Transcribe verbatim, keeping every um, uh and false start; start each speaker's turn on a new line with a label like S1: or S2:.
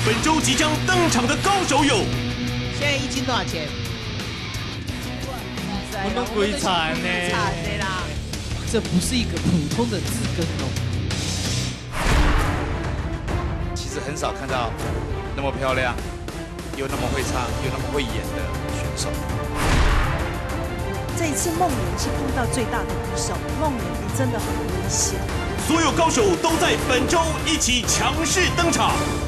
S1: 本周即将登场的高手有：
S2: 现在一斤多少钱？
S3: 我们鬼惨呢？
S2: 惨的啦！
S4: 这不是一个普通的字根哦。
S5: 其实很少看到那么漂亮，又那么会唱，又那么会演的选手。
S6: 这一次梦妍是碰到最大的敌手，梦妍你真的很危险。
S1: 所有高手都在本周一起强势登场。